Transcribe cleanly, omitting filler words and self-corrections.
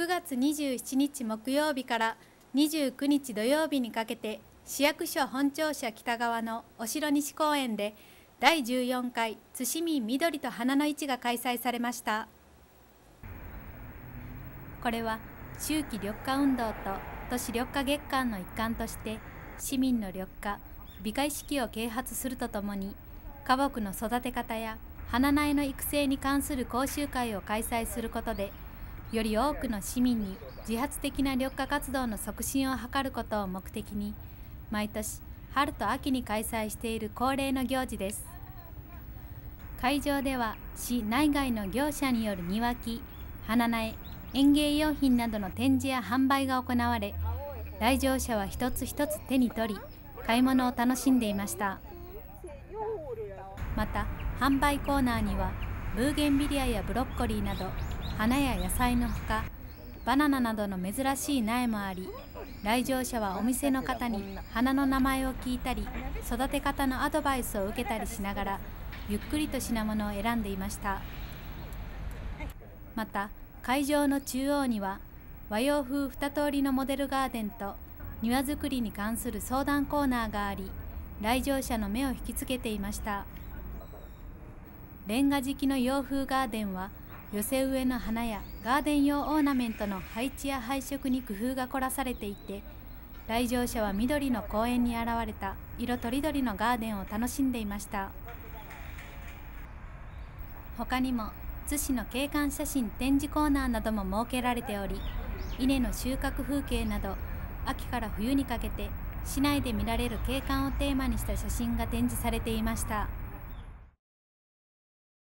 9月27日木曜日から29日土曜日にかけて、市役所本庁舎北側のお城西公園で第14回津市民緑と花の市が開催されました。これは秋季緑化運動と都市緑化月間の一環として、市民の緑化・美化意識を啓発するとともに、花木の育て方や花苗の育成に関する講習会を開催することで、より多くの市民に自発的な緑化活動の促進を図ることを目的に、毎年春と秋に開催している恒例の行事です。会場では市内外の業者による庭木、花苗、園芸用品などの展示や販売が行われ、来場者は一つ一つ手に取り、買い物を楽しんでいました。また販売コーナーにはブーゲンビリアやブロッコリーなど花や野菜のほか、バナナなどの珍しい苗もあり、来場者はお店の方に花の名前を聞いたり、育て方のアドバイスを受けたりしながら、ゆっくりと品物を選んでいました。また会場の中央には和洋風2通りのモデルガーデンと庭作りに関する相談コーナーがあり、来場者の目を引きつけていました。レンガ敷きの洋風ガーデンは、寄せ植えの花やガーデン用オーナメントの配置や配色に工夫が凝らされていて、来場者は緑の公園に現れた色とりどりのガーデンを楽しんでいました。他にも津市の景観写真展示コーナーなども設けられており、稲の収穫風景など秋から冬にかけて市内で見られる景観をテーマにした写真が展示されていました。